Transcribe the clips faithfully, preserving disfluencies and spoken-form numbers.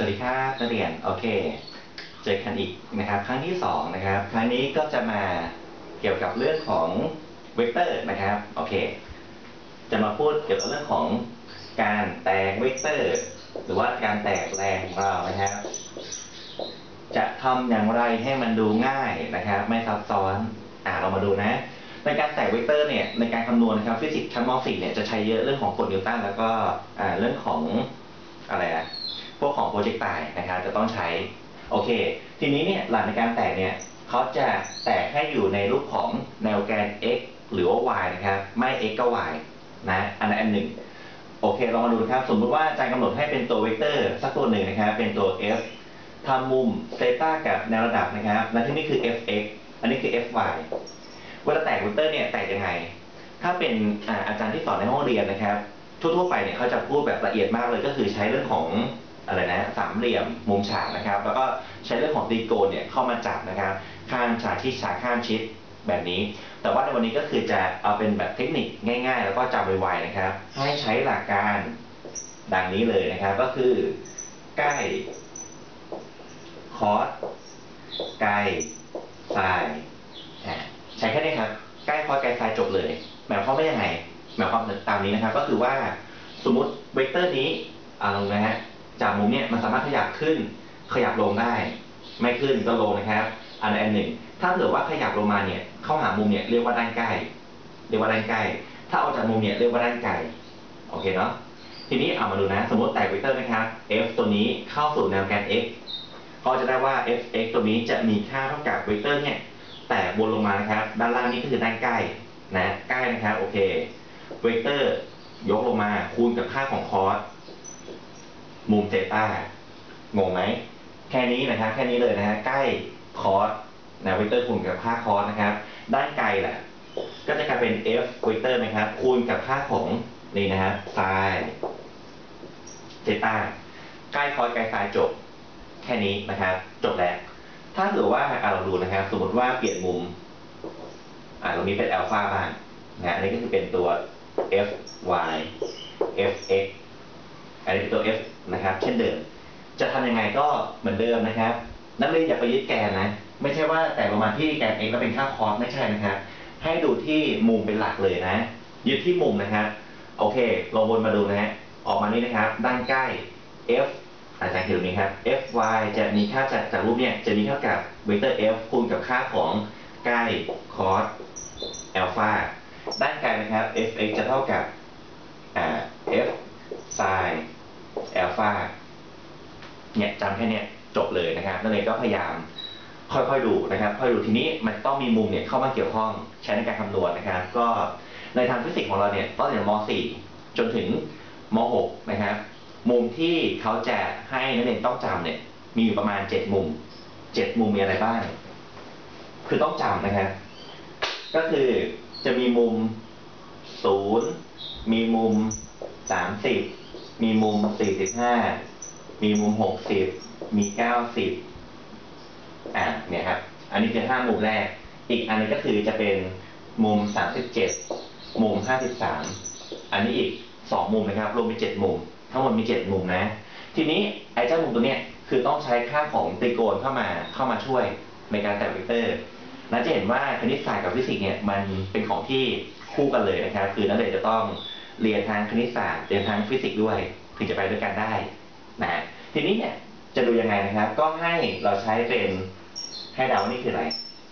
วัสดีครับนักเรียนโอเคเจอกันอีกนะครับครั้งที่สองนะครับครั้งนี้ก็จะมาเกี่ยวกับเรื่องของเวกเตอร์นะครับโอเคจะมาพูดเกี่ยวกับเรื่องของการแตกเวกเตอร์หรือว่าการแตกแรงของเรานะครับจะทำอย่างไรให้มันดูง่ายนะครับไม่ซับซ้อนอ่าเรามาดูนะในการแตกเวกเตอร์เนี่ยในการคำนวณนะครับฟิสิกส์ชั้นม .สี่ เนี่ยจะใช้เยอะเรื่องของกฎนิวตันแล้วก็อ่าเรื่องของอะไรอะพวกของโปรเจกต์ไตนะครับจะต้องใช้โอเคทีนี้เนี่ยหลักในการแตกเนี่ยเขาจะแตกให้อยู่ในรูปของแนวแกน x หรือว่า y นะครับไม่ x ก็ y นะอันนั้นอันหนึ่งโอเคเรามาดูนะครับสมมติว่าอาจารย์กำหนดให้เป็นตัวเวกเตอร์สักตัวหนึ่งนะครับเป็นตัว f ทำมุมเซต้ากับแนวระดับนะครับและที่นี่คือ fx อันนี้คือ fy เวลาแตกเวกเตอร์เนี่ยแตกยังไงถ้าเป็นอาจารย์ที่สอนในห้องเรียนนะครับทั่วๆไปเนี่ยเขาจะพูดแบบละเอียดมากเลยก็คือใช้เรื่องของอะไรนะสามเหลี่ยมมุมฉากนะครับแล้วก็ใช้เรื่องของตรีโกณเนี่ยเข้ามาจับนะครับข้ามฉากชิดฉากข้ามชิดแบบนี้แต่ว่าในวันนี้ก็คือจะเอาเป็นแบบเทคนิคง่ายๆแล้วก็จำไวๆนะครับให้ใช้หลักการดังนี้เลยนะครับก็คือใกล้คอสไกลไซน์ใช้แค่นี้ครับใกล้คอสไกลไซน์จบเลยหมายความว่ายังไงหมายความตามนี้นะครับก็คือว่าสมมุติเวกเตอร์นี้อ่าลงนะฮะจากมุมเนี้ยมันสามารถขยับขึ้นขยับลงได้ไม่ขึ้นก็ลงนะครับอันอันหนึ่งถ้าเผื่อว่าขยับลงมาเนี่ยเข้าหามุมเนี่ยเรียกว่าด้านใกล้เรียกว่าด้านใกล้ถ้าออกจากมุมเนี่ยเรียกว่าด้านไกลโอเคเนาะทีนี้เอามาดูนะสมมติแตกเวกเตอร์นะครับ f ตัวนี้เข้าสู่แนวแกน x ก็จะได้ว่า fx ตัวนี้จะมีค่าเท่ากับเวกเตอร์เนี่ยแต่บนลงมานะครับด้านล่างนี่ก็คือด้านใกล้นะใกล้นะครับโอเคเวกเตอร์ยกลงมาคูณกับค่าของคอสมุมเซต้างงไหมแค่นี้นะครับแค่นี้เลยนะฮะใกล้คอสนะเวกเตอร์คูณกับค่าคอสนะครับด้านไกลแหละก็จะกลายเป็น f เวกเตอร์นะครับคูณกับค่าของนี่นะฮะไซน์เซต้าใกล้คอสไกลไซน์จบแค่นี้นะครับจบแล้วถ้าเกิดว่าเราดูนะครับสมมติว่าเปลี่ยนมุมอ่าตรงนี้เป็นอัลฟาบ้างนะอันนี้ก็คือเป็นตัว fy fx อันนี้เป็นตัว f นะครับเช่นเดิมจะทำยังไงก็เหมือนเดิมนะครับนักเรียนอย่าไปยึดแกนนะไม่ใช่ว่าแต่ลงมาที่แกน x แล้วเป็นค่าคอสไม่ใช่นะครับให้ดูที่มุมเป็นหลักเลยนะยึดที่มุมนะครับโอเคลองวนมาดูนะฮะออกมานี่นะครับด้านใกล้ f อาจารย์เห็นตรงนี้ครับ fy จะมีค่าจากจากรูปเนี่ยจะมีเท่ากับเวกเตอร์ f คูณกับค่าของใกล้คอสอัลฟาด้านไกลนะครับ fx จะเท่ากับอ่า f sin อัลฟาเนี่ยจำแค่นี้จบเลยนะครับนักเรียนก็พยายามค่อยๆดูนะครับค่อยดูทีนี้มันต้องมีมุมเนี่ยเข้ามาเกี่ยวข้องใช้ในการคำนวณนะครับก็ในทางฟิสิกส์ของเราเนี่ยตั้งแต่ม .สี่ จนถึงม .หก นะครับมุมที่เขาจะให้นักเรียนต้องจำเนี่ยมีอยู่ประมาณเจ็ดมุมเจ็ดมุมมีอะไรบ้างคือต้องจำนะครับก็คือจะมีมุมศูนย์มีมุมสามสิบมีมุมสี่สิบห้ามีมุมหกสิบมีเก้าสิบอ่ะเนี่ยครับอันนี้คือห้ามุมแรกอีกอันนี้ก็คือจะเป็นมุมสามสิบเจ็ดมุมห้าสิบสามอันนี้อีกสองมุมนะครับรวมเป็นเจ็ดมุมทั้งหมดมีเจ็ดมุมนะทีนี้ไอ้เจ้ามุมตัวเนี้ยคือต้องใช้ค่าของตรีโกณเข้ามาเข้ามาช่วยในการแตกเวกเตอร์และจะเห็นว่าคณิตศาสตร์กับฟิสิกส์เนี่ยมันเป็นของที่คู่กันเลยนะครับคือนักเรียนจะต้องเรียนทางคณิตศาสตร์เรียนทางฟิสิกส์ด้วยถึงจะไปด้วยกันได้นะทีนี้เนี่ยจะดูยังไงนะครับก็ให้เราใช้เป็นให้เดานี่คืออะไร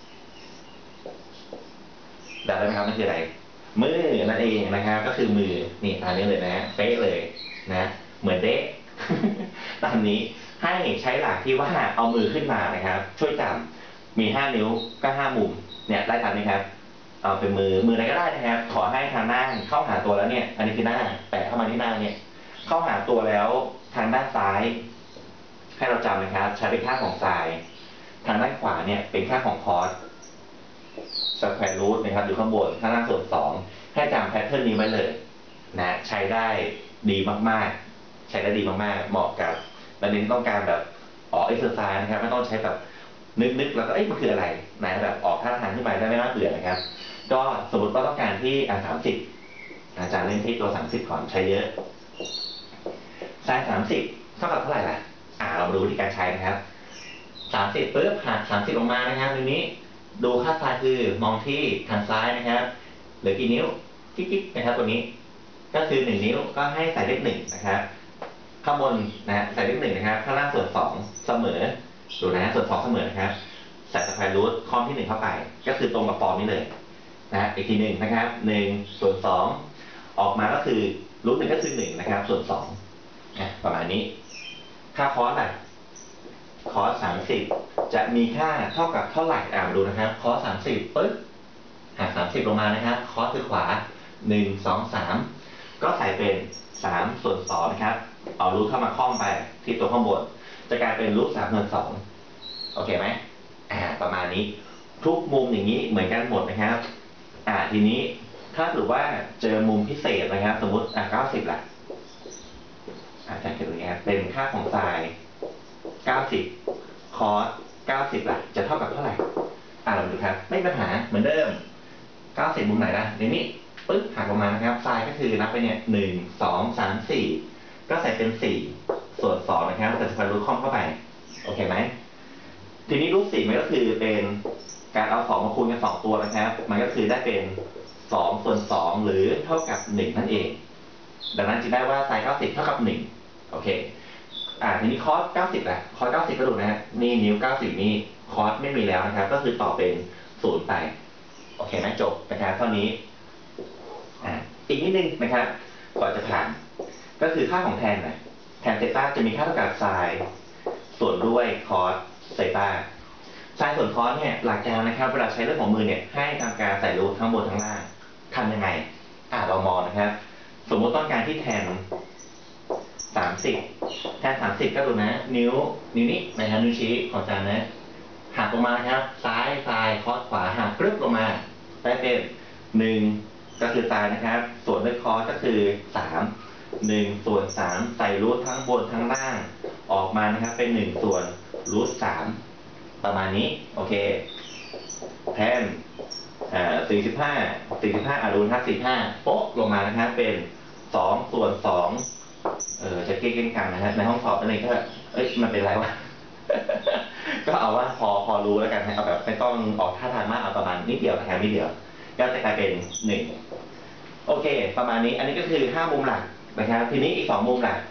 เดาได้ไหมครับนี่คืออะไรมือนั่นเองนะครับก็คือมือนี่ตามนี้เลยนะเป๊ะเลยนะเหมือนเด๊ะ ตามนี้ให้ใช้หลักที่ว่าเอามือขึ้นมานะครับช่วยจำมีห้านิ้วก็ห้ามุมเนี่ยได้ตามนี้ครับเอาเป็นมือมืออะไรก็ได้นะครับขอให้ทางหน้าเข้าหาตัวแล้วเนี่ยอันนี้คือหน้าแปะเข้ามาที่หน้าเนี่ยเข้าหาตัวแล้วทางด้านซ้ายให้เราจำนะครับใช้เป็นค่าของไซน์ทางด้านขวาเนี่ยเป็นค่าของคอสสแควร์รูทนะครับอยู่ข้างบนข้างล่างส่วนสองให้จำแพทเทิร์นนี้ไว้เลยนะใช้ได้ดีมากๆใช้ได้ดีมากๆเหมาะกับนักเรียนต้องการแบบออกเอ็กซ์เซอร์ไซส์นะครับไม่ต้องใช้แบบนึกๆแล้วก็เอ๊ะมันคืออะไรนะแบบออกท่าทางขึ้นไปได้ไม่น่าเบื่อนะครับก็สมมติว่าต้องการที่อ่าสามสิบอาจารย์เล่นที่ตัวสามสิบก่อนใช้เยอะไซน์สามสิบเท่ากับเท่าไหร่ล่ะอ่าเรามาดูวิธีการใช้นะครับสามสิบปุ๊บหักสามสิบลงมานะครับทีนี้ดูค่าไซน์คือมองที่ทางซ้ายนะครับเหลือกี่นิ้วกิ๊กๆนะครับตัวนี้ก็คือหนึ่งนิ้วก็ให้ใส่เลขหนึ่งนะครับข้างบนนะใส่เลขหนึ่งนะครับข้างล่างส่วนสองเสมอดูนะส่วนสองเสมอนะครับใส่สแควร์รูทคอมที่หนึ่งเข้าไปก็คือตรงกับฟอร์มนี้เลยนะอีกทีหนึ่งนะครับหนึ่งส่วนสองออกมาก็คือรูทหนึ่งก็คือหนึ่งนะครับส่วนสองประมาณนี้ค่าคอสอะไรคอสสามสิบจะมีค่าเท่ากับเท่าไหร่อ่ามาดูนะครับคอสสามสิบปึ๊บหักสามสิบลงมานะครับคอสคือขวาหนึ่งสองสามก็ใส่เป็นสามส่วนสองนะครับเอารูทเข้ามาคล้องไปที่ตัวข้างบนจะกลายเป็นรูทสามส่วนสองโอเคไหมอ่าประมาณนี้ทุกมุมอย่างนี้เหมือนกันหมดนะครับอ่าทีนี้ถ้าถือว่าเจอมุมพิเศษนะครับสมมติอ่าเก้าสิบละอาจารย์เขียนตรงนี้ครับเป็นค่าของไซน์เก้าสิบคอสเก้าสิบละจะเท่ากับเท่าไหร่อ่าเราดูครับไม่มีปัญหาเหมือนเดิมเก้าสิบมุมไหนนะในนี้ปึ๊บหักลงมานะครับไซน์ก็คือนับไปเนี่ยหนึ่งสองสามสี่ก็ใส่เป็นสี่ส่วนสองนะครับใส่สแควร์รูทคอมเข้าไปโอเคไหมทีนี้รูทสี่มันก็คือเป็นการเอาสองมาคูณกันสองตัวนะครับมันก็คือได้เป็นสองส่วนสองหรือเท่ากับหนึ่งนั่นเองดังนั้นจึงได้ว่าไซน์เก้าสิบเท่ากับหนึ่งโอเคอ่าทีนี้คอสเก้าสิบแหละคอสเก้าสิบก็ดูนะฮะนี่นิ้วเก้าสิบนี่คอสไม่มีแล้วนะครับก็คือต่อเป็นศูนย์ไปโอเคไหมจบนะครับเท่านี้อ่าอีกนิดนึงนะครับก่อนจะผ่านก็คือค่าของแทนนะแทนเซต้าจะมีค่าเท่ากับไซน์ส่วนด้วยคอสเซต้าไซน์ส่วนคอสเนี่ยหลักการนะครับเวลาใช้เรื่องของมือเนี่ยให้ทำการใส่รูททั้งบนทั้งล่างทำยังไงอ่าเรามองนะครับสมมติต้องการที่แทนสามสิบแทนสามสิบก็ดูนะนิ้วนิ้วนี้นะครับนิ้วชี้ของอาจารย์นะหักลงมาครับซ้ายซ้ายคอสขวาหักกรึบลงมาได้เป็นหนึ่งก็คือซ้ายนะครับส่วนด้วยคอสก็คือสามหนึ่งส่วนสามใส่รูททั้งบนทั้งล่างออกมานะครับเป็นหนึ่งส่วนรูทสามประมาณนี้โอเคแทนอ่าสี่สิบห้าสี่สิบห้าอารูนห้าสิบห้าโป๊ะลงมานะครับเป็นสองส่วนสองเออจะเก่งๆกันนะฮะในห้องสอบนั่นเองก็เอ้ยมันเป็นไรวะ ก็เอาว่าพอพอรู้แล้วกันนะเอาแบบไม่ต้องออกท่าทางมากเอาประมาณนิดเดียวนะครับนิดเดียวก็จะกลายเป็นหนึ่งโอเคประมาณนี้อันนี้ก็คือห้ามุมหลักนะครับทีนี้อีกสองมุมหลัก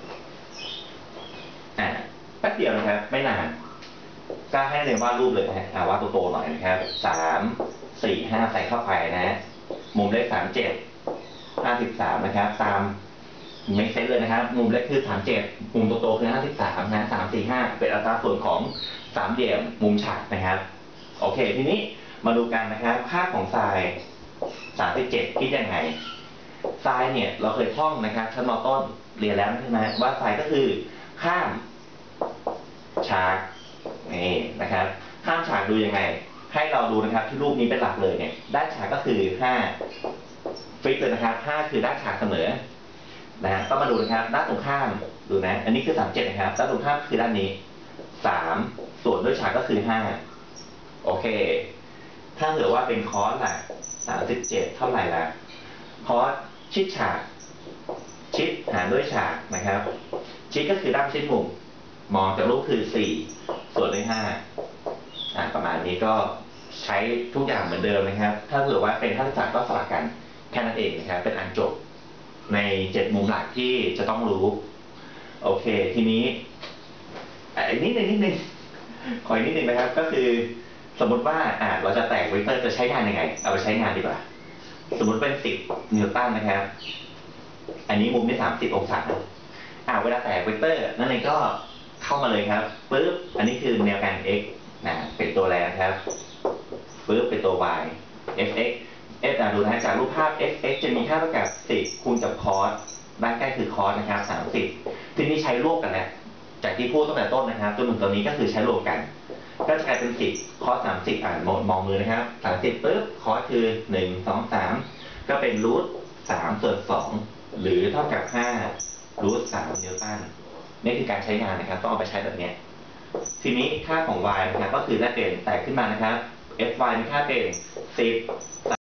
อ่าแป๊บเดียวนะครับไม่นานก็ให้เรียนวาดรูปเลยนะฮะวาดตัวโตหน่อยนะครับสามสี่ห้าใส่เข้าไปนะมุมเลขสามเจ็ดห้าสิบสามนะครับตามไม่เซตเลยนะครับมุมเล็กคือสามเจ็ดมุมโตๆคือห้าสิบสามนะสามสี่ห้าเป็นอัตราส่วนของสามเหลี่ยมมุมฉากนะครับโอเคทีนี้มาดูกันนะครับค่าของไซน์สามสิบเจ็ดคิดยังไงไซน์เนี่ยเราเคยท่องนะครับชั้นม.ต้นเรียนแล้วใช่ไหมว่าไซน์ก็คือข้ามฉากนี่นะครับข้ามฉากดูยังไงให้เราดูนะครับที่รูปนี้เป็นหลักเลยเนี่ยด้านฉากก็คือห้าฟิกเลยนะครับห้าคือด้านฉากเสมอนะฮะต้องมาดูนะครับด้านตรงข้ามดูนะอันนี้คือสามเจ็ดนะครับด้านตรงข้ามคือด้านนี้สามส่วนด้วยฉากก็คือห้าโอเคถ้าเกิดว่าเป็นคอสล่ะสามสิบเจ็ดเท่าไหร่ล่ะคอสชิดฉากชิดหารด้วยฉากนะครับชิดก็คือด้านชิดมุมมองจากรูปคือสี่ส่วนด้วยห้าอ่าประมาณนี้ก็ใช้ทุกอย่างเหมือนเดิมนะครับถ้าเกิดว่าเป็นท่าศาสตร์ก็สลับกันแค่นั้นเองนะครับเป็นอันจบในเจ็ดมุมหลักที่จะต้องรู้โอเคทีนี้อีกนิดนึงนิดนึงขออีกนิดนึงนะครับก็คือสมมติว่าอ่าเราจะแตกเวกเตอร์จะใช้งานยังไงเอาไปใช้งานดีกว่าสมมติเป็นสิบนิวตันนะครับอันนี้มุมที่สามสิบองศาอ่าเวลาแตกเวกเตอร์นั่นเองก็เข้ามาเลยครับปึ๊บอันนี้คือแนวการ x นะเป็นตัวแรงครับปึ๊บเป็นตัว y fx f ดูนะจากรูปภาพ fx จะมีค่าเท่ากับสิบคูณกับคอสด้านใกล้คือคอสนะครับสามสิบทีนี้ใช้รวบกันแล้วจากที่พูดตั้งแต่ต้นนะครับจนถึงตอนนี้ก็คือใช้รวมกันก็จะกลายเป็นสิบคอสสามสิบอ่านมองมือนะครับสามสิบปึ๊บคอสคือหนึ่งสองสามก็เป็นรูทสามส่วนสองหรือเท่ากับห้ารูทสามนิวตันนี่คือการใช้งานนะครับต้องเอาไปใช้แบบนี้ทีนี้ค่าของ y นะครับก็คือได้เป็นแตกขึ้นมานะครับ fy มีค่าเป็นสิบ